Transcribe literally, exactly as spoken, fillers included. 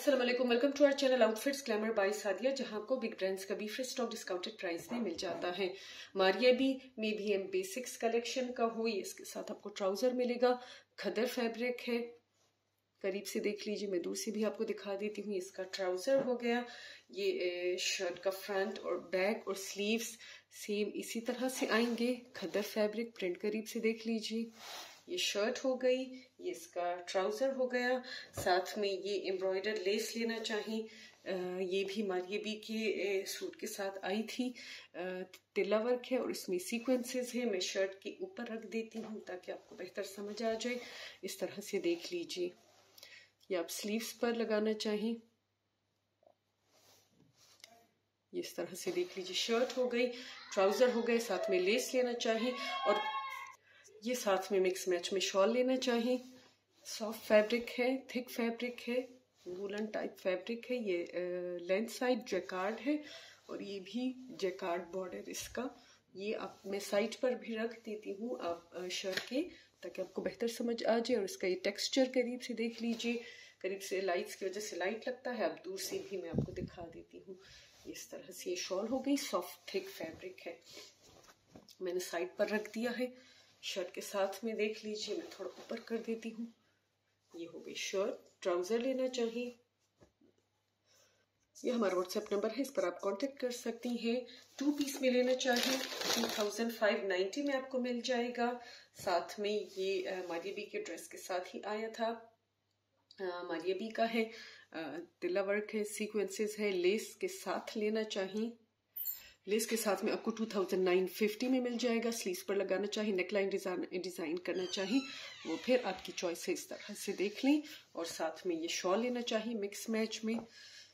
अस्सलाम वालेकुम, welcome to our channel outfits glamour by Sadia, जहां आपको बिग ब्रांड्स का भी फ्री स्टॉक डिस्काउंटेड प्राइस में मिल जाता है। मारिया बी में भी एम बेसिक्स कलेक्शन का हो, ये इसके साथ आपको ट्राउजर मिलेगा, खदर फैब्रिक है। करीब से देख लीजिए, मैं दूर से भी आपको दिखा देती हूँ। इसका ट्राउजर हो गया, ये शर्ट का फ्रंट और बैक और स्लीव्स सेम इसी तरह से आएंगे। खदर फैब्रिक प्रिंट करीब से देख लीजिए। ये शर्ट हो गई, ये इसका ट्राउजर हो गया, साथ में ये एम्ब्रॉयडर लेस लेना चाहिए। ये भी मारिया बी के सूट के साथ आई थी। तिल्ला वर्क है और इसमें सीक्वेंसेस है। मैं शर्ट के ऊपर रख देती हूँ ताकि आपको बेहतर समझ आ जाए। इस तरह से देख लीजिए, ये आप स्लीव्स पर लगाना चाहिए। ये इस तरह से देख लीजिए, शर्ट हो गई, ट्राउजर हो गए, साथ में लेस लेना चाहिए और ये साथ में मिक्स मैच में शॉल लेना चाहिए। सॉफ्ट फैब्रिक है, थिक फैब्रिक है, वूलन टाइप फैब्रिक है। ये लेंथ साइड जैकार्ड है और ये भी जैकार्ड बॉर्डर इसका। ये आप मैं साइड पर भी रख देती हूँ आप शर्ट के, ताकि आपको बेहतर समझ आ जाए। और इसका ये टेक्सचर करीब से देख लीजिए, करीब से लाइट्स की वजह से लाइट लगता है, अब दूर से भी मैं आपको दिखा देती हूँ। इस तरह से ये शॉल हो गई, सॉफ्ट थिक फैब्रिक है। मैंने साइड पर रख दिया है। शर्ट के साथ में देख लीजिए, मैं थोड़ा ऊपर कर देती हूँ। ये हो गई शर्ट, ट्राउजर लेना चाहिए। ये हमारा व्हाट्सएप नंबर है, इस पर आप कांटेक्ट कर सकती हैं। टू पीस में लेना चाहिए, टू थाउजेंड फाइव नाइन्टी में आपको मिल जाएगा। साथ में ये मारिया बी के ड्रेस के साथ ही आया था। मारिया बी का है, तिल्ला वर्क है, सीक्वेंसेस है, लेस के साथ लेना चाहिए। लेस के साथ में आपको टू थाउजेंड नाइन फिफ्टी में मिल जाएगा। स्लीव्स पर लगाना चाहिए, नेकलाइन डिजाइन डिजाइन करना चाहिए, वो फिर आपकी चॉइस है। इस तरह से देख लें। और साथ में ये शॉल लेना चाहिए मिक्स मैच में।